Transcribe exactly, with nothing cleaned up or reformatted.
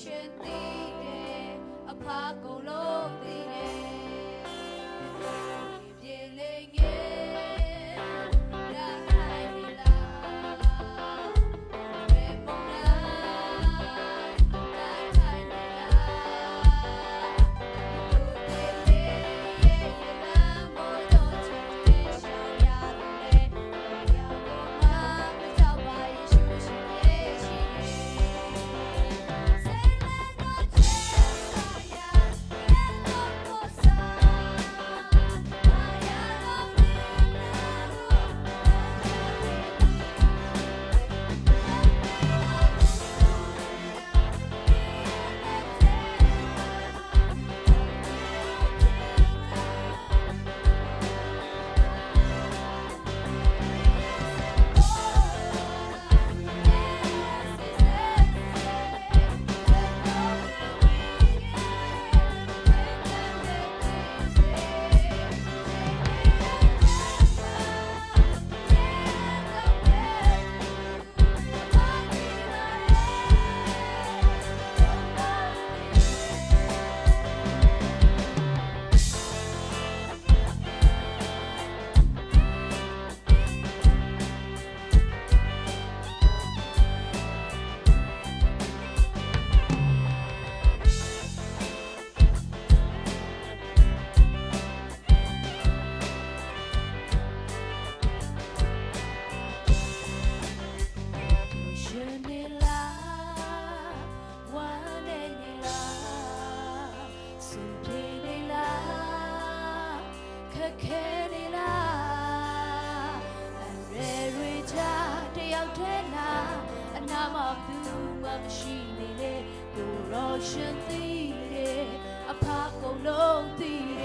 ရှင်သိတယ်အဖာကုန်လုံးသိတယ်ပြေလေငယ်လာခိုင်းနေလားဘယ်ပုံလားလာခိုင်းနေလားပြေလေရဲ့ရလမ်းမို့တော့ချစ်တဲ့ရှောင်းရတယ်လေရောင်ပေါ်မှာမကြောက်ပါရဲ့ရှူရှင်ရဲ့ရှိခဲနေလားအရဲတွေချတယောက်တည်းလားအနာမဘူးမှမရှိနေလေကိုရောရှင်သိတယ်အဖာကုန်လုံးသိ